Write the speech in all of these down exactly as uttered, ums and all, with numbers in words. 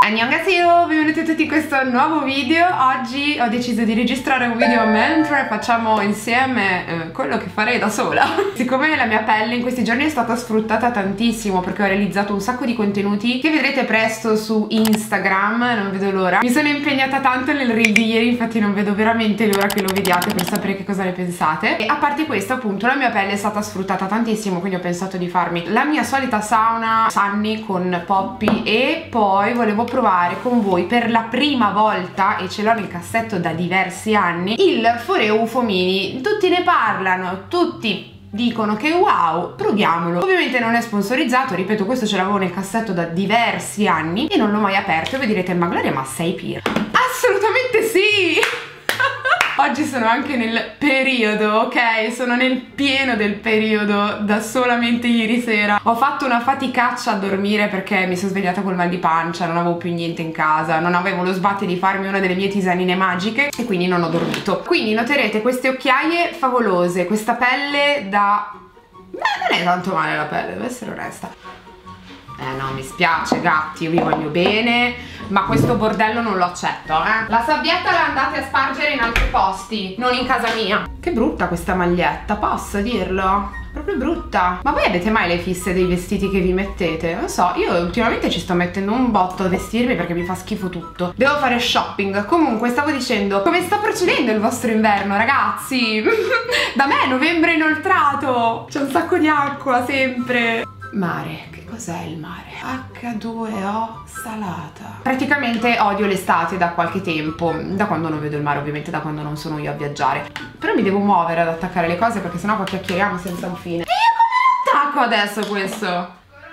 Annyeonghaseyo, benvenuti tutti in questo nuovo video. Oggi ho deciso di registrare un video mentre facciamo insieme eh, quello che farei da sola. Siccome la mia pelle in questi giorni è stata sfruttata tantissimo perché ho realizzato un sacco di contenuti che vedrete presto su Instagram, non vedo l'ora. Mi sono impegnata tanto nel reel di ieri, infatti non vedo veramente l'ora che lo vediate per sapere che cosa ne pensate. E a parte questo, appunto, la mia pelle è stata sfruttata tantissimo, quindi ho pensato di farmi la mia solita sauna Sunny con Poppy e poi volevo provare con voi per la prima volta, e ce l'ho nel cassetto da diversi anni, il Foreo U F O Mini. Tutti ne parlano, tutti dicono che wow, proviamolo. Ovviamente non è sponsorizzato, ripeto, questo ce l'avevo nel cassetto da diversi anni e non l'ho mai aperto. E voi direte, ma Gloria, ma sei pira? Assolutamente sì! Oggi sono anche nel periodo, ok? Sono nel pieno del periodo da solamente ieri sera. Ho fatto una faticaccia a dormire perché mi sono svegliata col mal di pancia, non avevo più niente in casa, non avevo lo sbatti di farmi una delle mie tisanine magiche e quindi non ho dormito. Quindi noterete queste occhiaie favolose, questa pelle da... Beh, non è tanto male la pelle, devo essere onesta. Eh no, mi spiace gatti, io vi voglio bene, ma questo bordello non lo accetto, eh. La sabbietta la andate a spargere in altri posti, non in casa mia. Che brutta questa maglietta, posso dirlo? Proprio brutta. Ma voi avete mai le fisse dei vestiti che vi mettete? Non so, io ultimamente ci sto mettendo un botto a vestirmi perché mi fa schifo tutto. Devo fare shopping. Comunque, stavo dicendo, come sta procedendo il vostro inverno, ragazzi? Da me è novembre inoltrato, c'è un sacco di acqua sempre. Mare, che cos'è il mare? acca due o salata. Praticamente odio l'estate da qualche tempo, da quando non vedo il mare, ovviamente da quando non sono io a viaggiare. Però mi devo muovere ad attaccare le cose perché sennò qua chiacchieriamo senza un fine. E io come attacco adesso questo?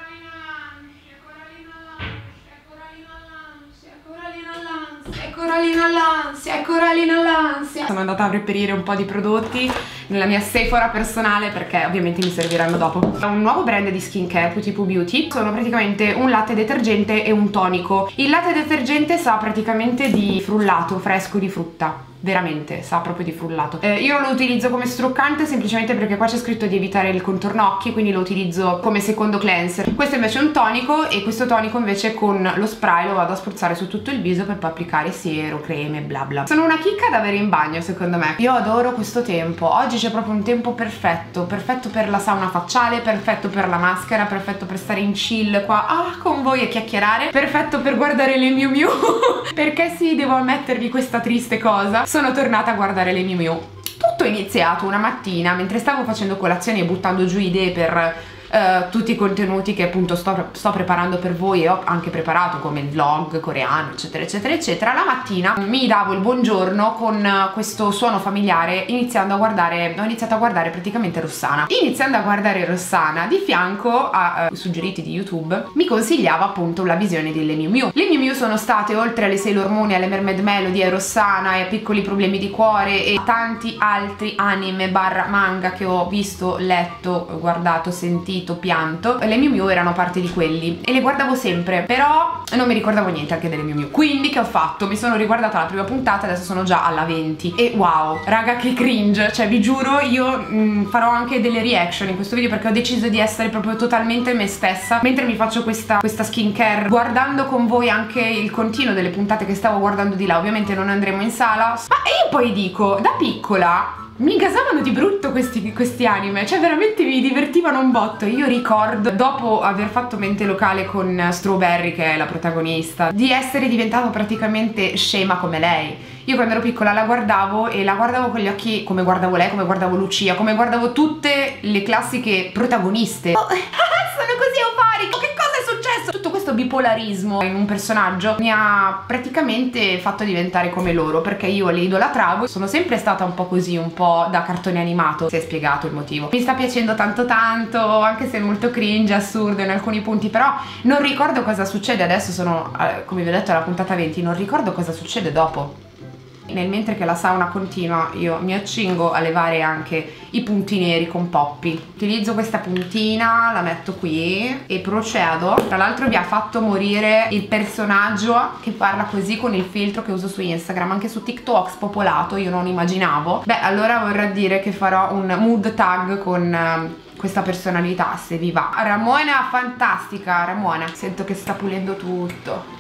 Corallina all'ansia, Corallina all'ansia. Sono andata a reperire un po' di prodotti nella mia Sephora personale perché ovviamente mi serviranno dopo. È un nuovo brand di skincare, Putipu Beauty. Sono praticamente un latte detergente e un tonico. Il latte detergente sa praticamente di frullato fresco di frutta. Veramente, sa proprio di frullato. eh, Io lo utilizzo come struccante semplicemente perché qua c'è scritto di evitare il contorno occhi, quindi lo utilizzo come secondo cleanser. Questo invece è un tonico e questo tonico invece con lo spray lo vado a spruzzare su tutto il viso per poi applicare siero, creme, bla bla. Sono una chicca da avere in bagno secondo me. Io adoro questo tempo. Oggi c'è proprio un tempo perfetto. Perfetto per la sauna facciale, perfetto per la maschera, perfetto per stare in chill qua ah, con voi e chiacchierare, perfetto per guardare le Miu Miu. Perché sì, devo ammettervi questa triste cosa, sono tornata a guardare le Miu Miu. Tutto è iniziato una mattina mentre stavo facendo colazione e buttando giù idee per uh, tutti i contenuti che appunto sto, sto preparando per voi e ho anche preparato come il vlog coreano eccetera eccetera eccetera. La mattina mi davo il buongiorno con questo suono familiare iniziando a guardare, ho iniziato a guardare praticamente Rossana. Iniziando a guardare Rossana, di fianco a uh, suggeriti di YouTube mi consigliava appunto la visione delle Miu Miu. Le Miu Miu sono state, oltre alle Sailor Moon, alle Mermaid Melody, a Rossana e a Piccoli Problemi di Cuore e tanti altri anime barra manga che ho visto, letto, guardato, sentito, pianto, le Miu Miu erano parte di quelli e le guardavo sempre, però non mi ricordavo niente anche delle Miu Miu. Quindi che ho fatto? Mi sono riguardata la prima puntata, adesso sono già alla venti e wow, raga, che cringe. Cioè vi giuro, io mh, farò anche delle reaction in questo video perché ho deciso di essere proprio totalmente me stessa mentre mi faccio questa, questa skincare, guardando con voi anche il continuo delle puntate che stavo guardando di là. Ovviamente non andremo in sala, ma io poi dico, da piccola mi gasavano di brutto questi, questi anime, cioè veramente mi divertivano un botto. Io ricordo, dopo aver fatto mente locale con Strawberry, che è la protagonista, di essere diventata praticamente scema come lei. Io quando ero piccola la guardavo e la guardavo con gli occhi come guardavo lei, come guardavo Lucia, come guardavo tutte le classiche protagoniste. Oh, sono così euforico, che cosa è successo? Tutto questo bipolarismo in un personaggio mi ha praticamente fatto diventare come loro, perché io le idolatravo, sono sempre stata un po' così, un po' da cartone animato. Si è spiegato il motivo. Mi sta piacendo tanto tanto, anche se è molto cringe, assurdo in alcuni punti, però non ricordo cosa succede. Adesso sono, come vi ho detto, alla puntata venti, non ricordo cosa succede dopo. Nel mentre che la sauna continua io mi accingo a levare anche i punti neri con Poppy. Utilizzo questa puntina, la metto qui e procedo. Tra l'altro vi ha fatto morire il personaggio che parla così con il filtro che uso su Instagram, anche su TikTok spopolato, io non immaginavo. Beh, allora vorrà dire che farò un mood tag con questa personalità, se vi va. Ramona fantastica, Ramona, sento che sta pulendo tutto.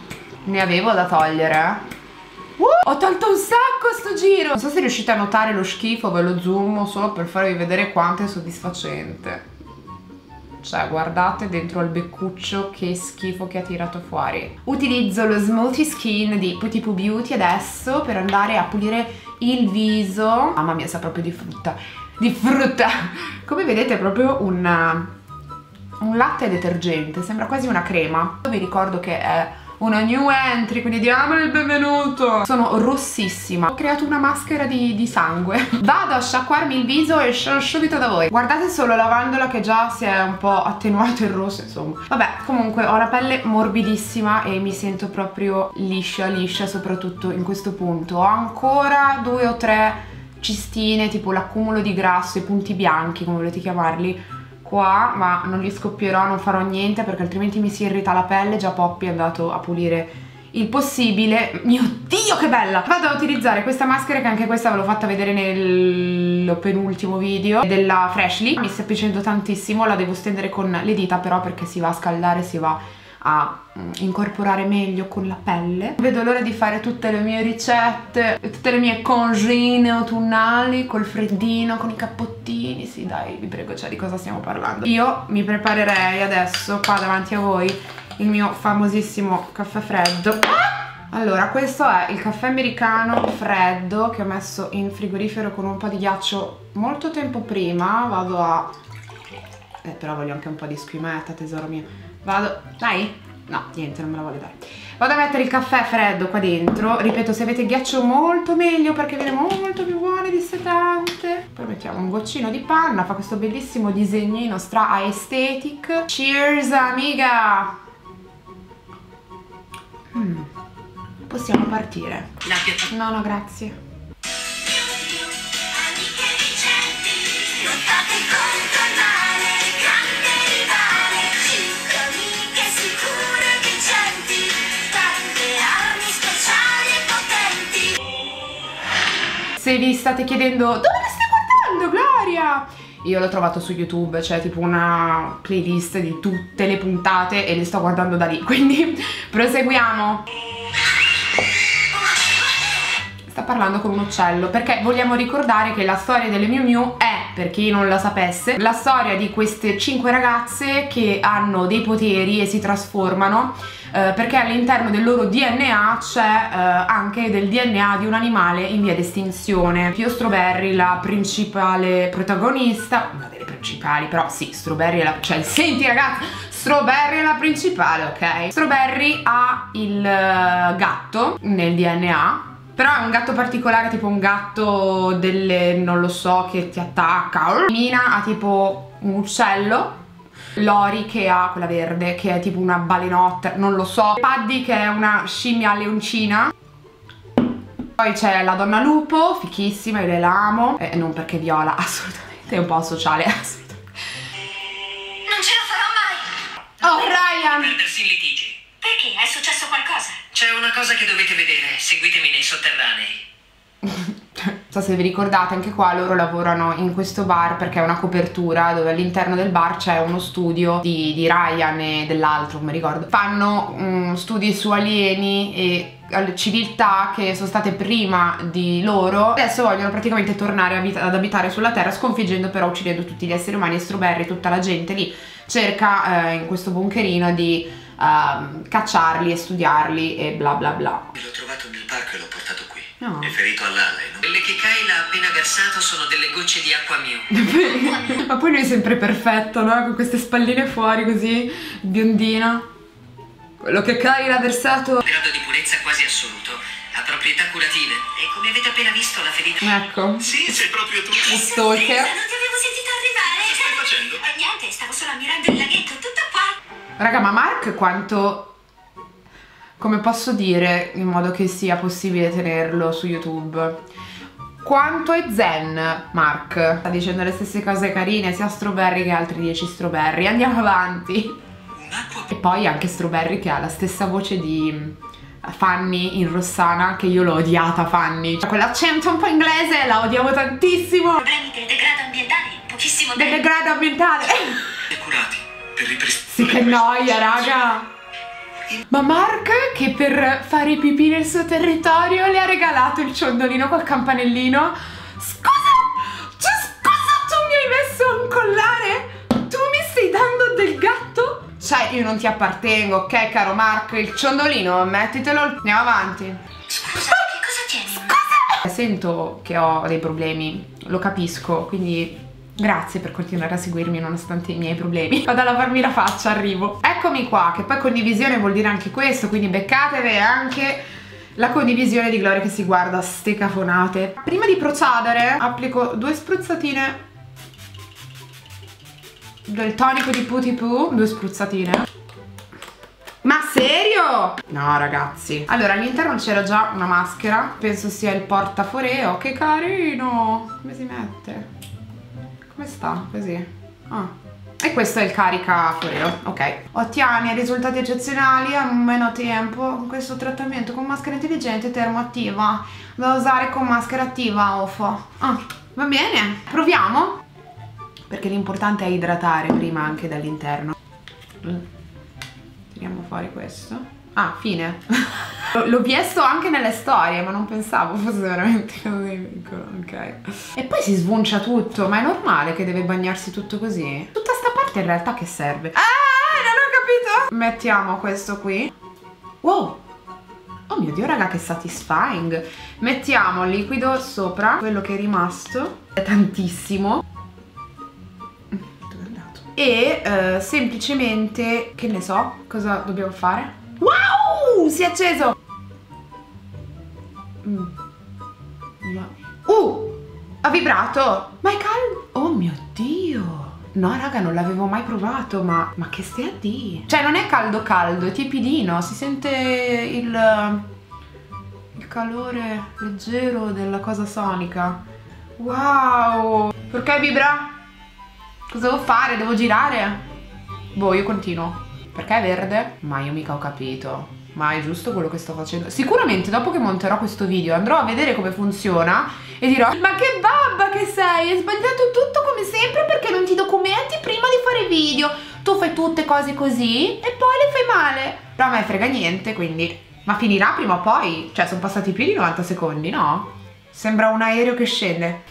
ne avevo da togliere. Uh, ho tolto un sacco sto giro. Non so se riuscite a notare lo schifo, ve lo zoom solo per farvi vedere quanto è soddisfacente. Cioè, guardate dentro al beccuccio che schifo che ha tirato fuori. Utilizzo lo Smoothie Skin di Putty Poo Beauty adesso per andare a pulire il viso. Mamma mia, sa proprio di frutta. Di frutta! Come vedete è proprio un, un latte detergente, sembra quasi una crema. Vi ricordo che è una new entry, quindi diamole il benvenuto. Sono rossissima, ho creato una maschera di, di sangue. Vado a sciacquarmi il viso e sono subito da voi. Guardate solo lavandola che già si è un po' attenuato il rosso, insomma. Vabbè, comunque ho la pelle morbidissima e mi sento proprio liscia liscia, soprattutto in questo punto. Ho ancora due o tre cistine, tipo l'accumulo di grasso, i punti bianchi, come volete chiamarli, qua, ma non li scoppierò, non farò niente perché altrimenti mi si irrita la pelle. Già Poppy è andato a pulire il possibile. Mio Dio che bella! Vado a utilizzare questa maschera che anche questa ve l'ho fatta vedere nel penultimo video, della Freshly. Mi sta piacendo tantissimo, la devo stendere con le dita però perché si va a scaldare, si va a incorporare meglio con la pelle. Non vedo l'ora di fare tutte le mie ricette, tutte le mie congine autunnali col freddino, con i cappottini. Sì dai, vi prego, cioè di cosa stiamo parlando? Io mi preparerei adesso qua davanti a voi il mio famosissimo caffè freddo. Allora, questo è il caffè americano freddo che ho messo in frigorifero con un po' di ghiaccio molto tempo prima. Vado a... eh però voglio anche un po' di schiumetta, tesoro mio. Vado, dai? No, niente, non me la voglio dare. Vado a mettere il caffè freddo qua dentro. Ripeto, se avete ghiaccio molto meglio perché viene molto più buono e dissetante. Poi mettiamo un goccino di panna, fa questo bellissimo disegnino stra aesthetic. Cheers, amiga! Mm. Possiamo partire. No, no, grazie. Se vi state chiedendo dove la stai guardando, Gloria? Io l'ho trovato su YouTube, c'è tipo una playlist di tutte le puntate e le sto guardando da lì, quindi proseguiamo. Sta parlando con un uccello perché vogliamo ricordare che la storia delle Miu Miu è, per chi non la sapesse, la storia di queste cinque ragazze che hanno dei poteri e si trasformano eh, perché all'interno del loro D N A c'è eh, anche del D N A di un animale in via di estinzione. Pio Strawberry, la principale protagonista, una delle principali, però sì, Strawberry è la... cioè, senti ragazzi, Strawberry è la principale, ok? Strawberry ha il uh, gatto nel D N A, però è un gatto particolare, tipo un gatto delle, non lo so, che ti attacca. Mina ha tipo un uccello, Lori che ha quella verde, che è tipo una balenotta, non lo so, Paddy che è una scimmia leoncina. Poi c'è la donna lupo, fichissima, io la amo, e non perché viola, assolutamente, è un po' sociale, assolutamente. Non ce la farò mai! Oh, Ryan! Perdersi in litigi. Perché? È successo qualcosa? C'è una cosa che dovete vedere, seguitemi nei sotterranei. Non so se vi ricordate, anche qua loro lavorano in questo bar perché è una copertura dove all'interno del bar c'è uno studio di, di Ryan e dell'altro, non mi ricordo. Fanno um, studi su alieni e civiltà che sono state prima di loro. Adesso vogliono praticamente tornare ad abitare sulla Terra, sconfiggendo però, uccidendo tutti gli esseri umani, e Strawberry, tutta la gente lì cerca eh, in questo bunkerino di Uh, cacciarli e studiarli e bla bla bla. L'ho trovato nel parco e l'ho portato qui. No. È ferito all'ala, no? Quelle che Kyle ha appena versato sono delle gocce di acqua Miu. Ma poi lui è sempre perfetto, no? Con queste spalline fuori così, biondino. Quello che Kyle ha versato... Un grado di purezza quasi assoluto. Ha proprietà curative. E come avete appena visto la ferita... Ecco. Sì, sei proprio tu. Lo stalker. Non ti avevo sentito arrivare. Cosa stai facendo? Eh, niente, stavo solo ammirando il laghetto, tutto qua. Raga, ma Mark quanto... come posso dire in modo che sia possibile tenerlo su YouTube? Quanto è zen Mark? Sta dicendo le stesse cose carine sia a Strawberry che altri dieci Strawberry. Andiamo avanti. E poi anche Strawberry che ha la stessa voce di Fanny in Rossana, che io l'ho odiata Fanny. Cioè, quell'accento un po' inglese la odiavo tantissimo. Problemi del degrado ambientale, pochissimo Del degrado ambientale. Curati per ripristinare. Sì, che noia, raga. Ma Mark, che per fare pipì nel suo territorio le ha regalato il ciondolino col campanellino. Scusa, cioè scusa, tu mi hai messo un collare? Tu mi stai dando del gatto? Cioè, io non ti appartengo, ok, caro Mark? Il ciondolino, mettitelo, andiamo avanti. Scusa, che cosa tieni? Scusa! Sento che ho dei problemi, lo capisco, quindi grazie per continuare a seguirmi nonostante i miei problemi. Vado a lavarmi la faccia, arrivo. Eccomi qua, che poi condivisione vuol dire anche questo, quindi beccatevi anche la condivisione di Gloria che si guarda ste cafonate. Prima di procedere applico due spruzzatine del tonico di Putty Poo, due spruzzatine. Ma serio? No ragazzi. Allora all'interno c'era già una maschera, penso sia il portaforeo. Che carino, come si mette? Come sta? Così. Ah. E questo è il caricaforeo, ok. Ottieni risultati eccezionali a meno tempo con questo trattamento con maschera intelligente termoattiva da usare con maschera attiva O F O. Ah, va bene, proviamo, perché l'importante è idratare prima anche dall'interno. Tiriamo fuori questo. Ah, fine. L'ho chiesto anche nelle storie, ma non pensavo fosse veramente così piccolo, ok. E poi si sbuncia tutto, ma è normale che deve bagnarsi tutto così? Tutta sta parte in realtà che serve? Ah, non ho capito! Mettiamo questo qui. Wow! Oh mio Dio, raga, che satisfying! Mettiamo il liquido sopra, quello che è rimasto. È tantissimo. Dove è andato? E eh, semplicemente, che ne so, cosa dobbiamo fare? Wow! Si è acceso! Mm. Uh! Ha vibrato! Ma è caldo! Oh mio Dio! No raga, non l'avevo mai provato, ma, ma che stai a dire? Cioè non è caldo caldo, è tiepidino, si sente il, il calore leggero della cosa sonica. Wow! Perché vibra? Cosa devo fare? Devo girare? Boh, io continuo. Perché è verde? Ma io mica ho capito. Ma è giusto quello che sto facendo? Sicuramente dopo che monterò questo video andrò a vedere come funziona e dirò: ma che babba che sei, hai sbagliato tutto come sempre perché non ti documenti prima di fare video. Tu fai tutte cose così e poi le fai male. Però a me frega niente, quindi. Ma finirà prima o poi? Cioè sono passati più di novanta secondi, no? Sembra un aereo che scende.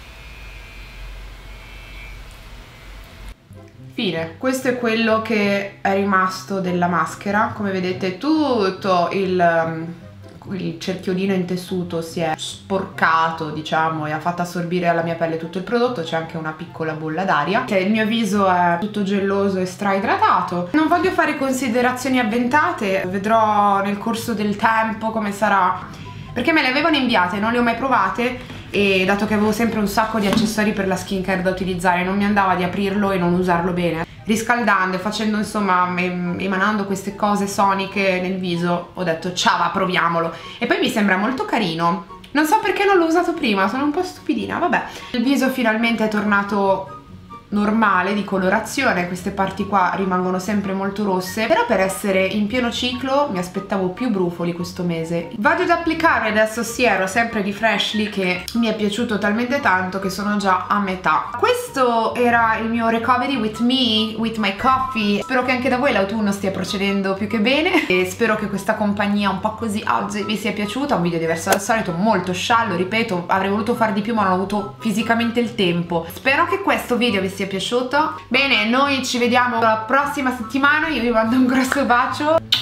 Fine. Questo è quello che è rimasto della maschera. Come vedete tutto il, il cerchiolino in tessuto si è sporcato, diciamo, e ha fatto assorbire alla mia pelle tutto il prodotto. C'è anche una piccola bolla d'aria. Il mio viso è tutto gelloso e straidratato. Non voglio fare considerazioni avventate, vedrò nel corso del tempo come sarà, perché me le avevano inviate, non le ho mai provate. E dato che avevo sempre un sacco di accessori per la skincare da utilizzare, non mi andava di aprirlo e non usarlo bene. Riscaldando e facendo, insomma, emanando queste cose soniche nel viso, ho detto ciao, va, proviamolo. E poi mi sembra molto carino. Non so perché non l'ho usato prima, sono un po' stupidina, vabbè. Il viso finalmente è tornato normale di colorazione, queste parti qua rimangono sempre molto rosse, però per essere in pieno ciclo mi aspettavo più brufoli questo mese. Vado ad applicare adesso Siero, sempre di Freshly, che mi è piaciuto talmente tanto che sono già a metà. Questo era il mio recovery with me, with my coffee. Spero che anche da voi l'autunno stia procedendo più che bene e spero che questa compagnia un po' così oggi vi sia piaciuta. Un video diverso dal solito, molto sciallo, ripeto, avrei voluto fare di più ma non ho avuto fisicamente il tempo. Spero che questo video vi sia piaciuto. Bene, noi ci vediamo la prossima settimana, io vi mando un grosso bacio